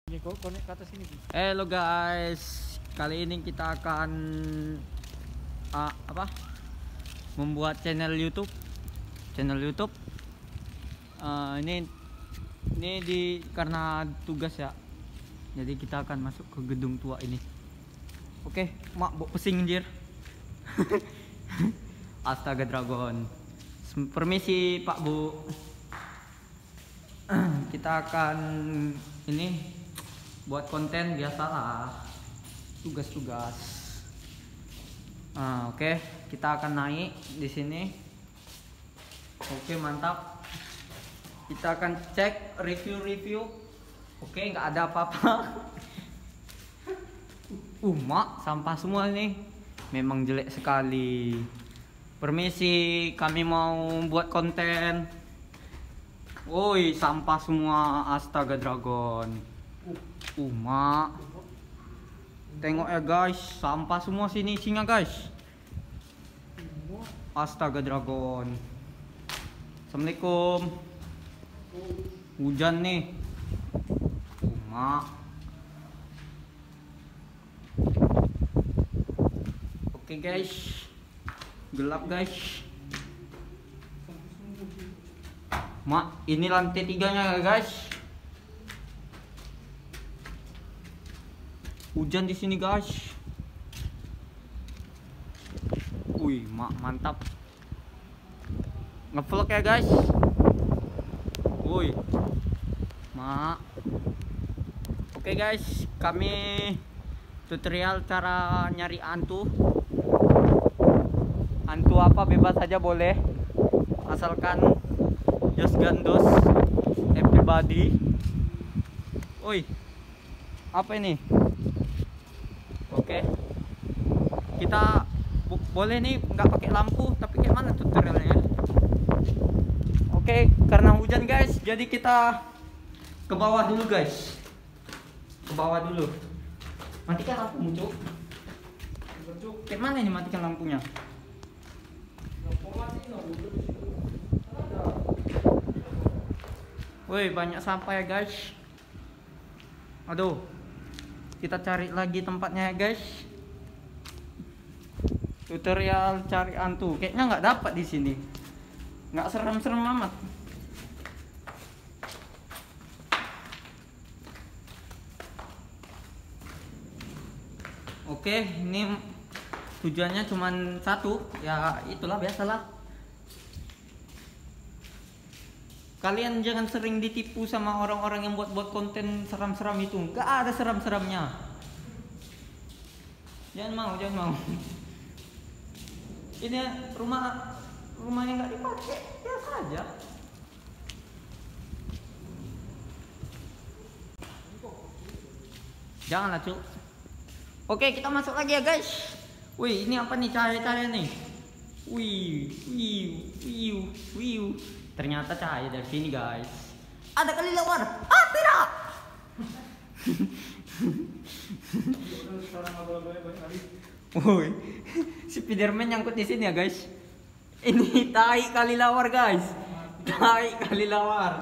Ini kok konek ke atas ini. Halo guys, kali ini kita akan membuat channel YouTube. Ini karena tugas ya. Jadi kita akan masuk ke gedung tua ini. Oke, mak pesing anjir. Astaga Dragon. Permisi Pak Bu. Kita akan ini buat konten biasalah, tugas-tugas. Oke, kita akan naik di sini. Oke, mantap. Kita akan cek review. Oke, nggak ada apa-apa. Mak, sampah semua nih. Memang jelek sekali. Permisi, kami mau buat konten. Woi, sampah semua. Astaga Dragon. Mak, tengok ya guys, sampah semua sini isinya guys. Astaga Dragon. Assalamualaikum. Hujan nih. Mak. Oke guys, gelap guys. Mak, ini lantai 3-nya guys. Hujan di sini guys. Wih, mak mantap. Ngevlog ya guys. Wih, mak. Oke guys, kami tutorial cara nyari hantu. Hantu apa bebas saja boleh, asalkan just gandos everybody. Woi, apa ini? Oke, kita boleh nih nggak pakai lampu, tapi kayak mana tutorialnya? Oke, karena hujan guys, jadi kita ke bawah dulu guys. Ke bawah dulu. Matikan lampu muncul. Kayak mana ini matikan lampunya? Woi, banyak sampah ya guys. Aduh. Kita cari lagi tempatnya ya guys. Tutorial cari hantu. Kayaknya nggak dapat di sini. Nggak serem-serem amat. Oke, ini tujuannya cuma satu. Ya itulah, biasalah. Kalian jangan sering ditipu sama orang-orang yang buat konten seram-seram itu. Gak ada seram-seramnya. Jangan mau. Ini rumah yang gak dipakai, biasa aja. Janganlah cuk. Oke, kita masuk lagi ya guys. Wih, ini apa nih cahaya-cahaya nih? Wih. Ternyata cahaya dari sini guys. Ada kelelawar. Tidak. Woi, Spiderman nyangkut di sini ya guys. Ini tai kelelawar guys. Tai kelelawar.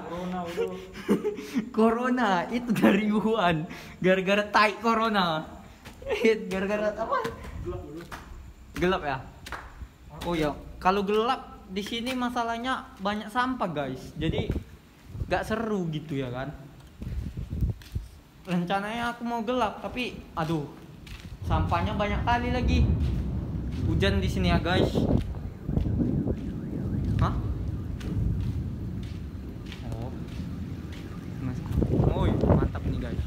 Corona itu dari Wuhan. Gara-gara tai corona. Gara-gara apa? Gelap ya. Oh ya, kalau gelap di sini masalahnya banyak sampah guys, jadi gak seru gitu ya kan. Rencananya aku mau gelap, tapi aduh, sampahnya banyak kali lagi. Hujan di sini ya guys. Hah? Oh, mantap nih guys.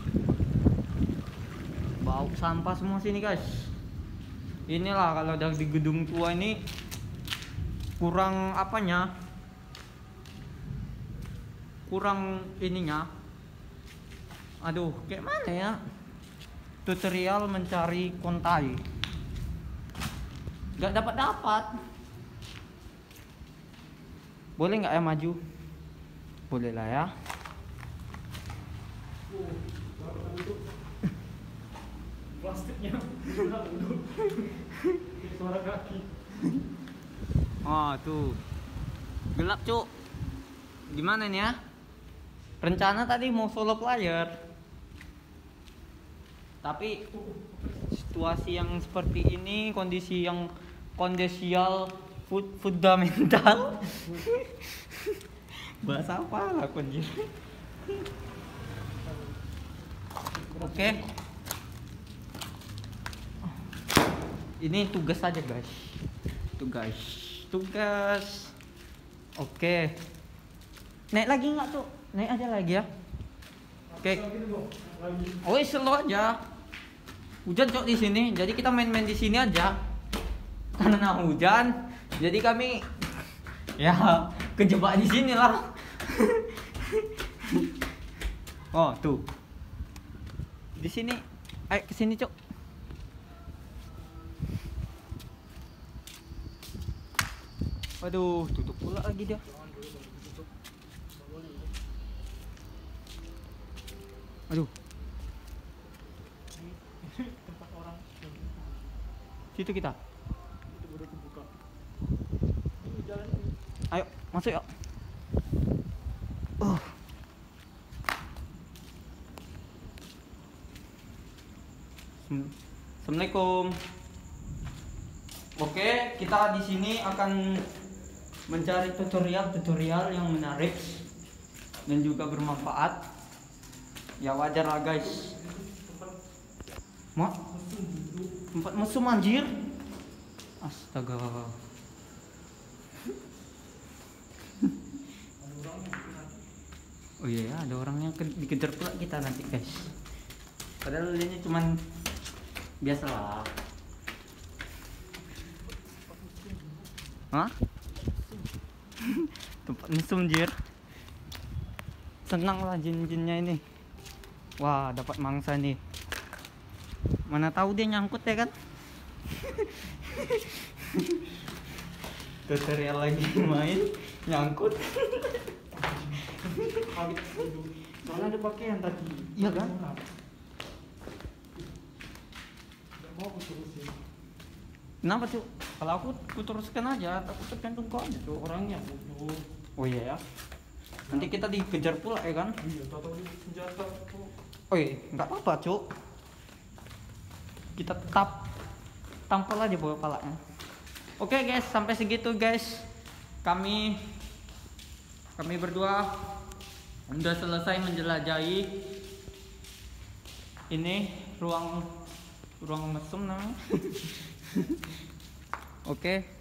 Bau sampah semua sini guys. Inilah kalau udah di gedung tua ini kurang apanya, kurang ininya. Aduh, kayak mana ya? Tutorial mencari kontai gak dapat. Boleh nggak ya maju? Boleh lah ya. Plastiknya suara kaki. Oh tuh, gelap cuk. Gimana nih ya? Rencana tadi mau solo player. Tapi situasi yang seperti ini, kondisi yang kondisial fundamental. Bahasa apa lah anjir. Oke. Ini tugas saja guys. Tugas. Oke. Naik lagi nggak tuh? Naik aja lagi ya. Oke. Oh, slow aja. Hujan cok di sini, jadi kita main-main di sini aja. Karena hujan, jadi kami ya kejebak di sini lah. Oh tuh, di sini, ayo ke sini cok. Waduh, tutup pula lagi dia. Aduh. Tempat orang Situ kita. itu udah kebuka. Ini jalan ini. Ayo, masuk yuk. Assalamualaikum. Oke, kita di sini akan mencari tutorial yang menarik dan juga bermanfaat. Ya wajar lah guys. Mak, tempat mesum anjir. Astaga. Oh iya, ada orangnya dikejar pula kita nanti guys. Padahal ini cuman biasa lah. Hah? Tempat mesum anjir. Senang lah jin-jinnya ini. Wah, dapat mangsa nih. Mana tahu dia nyangkut ya kan? Tutorial lagi main nyangkut. Soalnya ada pakaian tadi. Iya kan? Gak mau aku terusin. Kenapa tuh? Kalau aku teruskan aja, aku tergantung kau aja tuh. Orangnya bodoh. Oh iya ya. Nanti kita dikejar pula ya kan? Iya, tahu dia senjata tuh. Oh iya, nggak apa-apa cuk. Kita tetap tampol aja bawa palanya. Oke guys, sampai segitu guys. Kami berdua udah selesai menjelajahi ini ruang mesum namanya. Oke.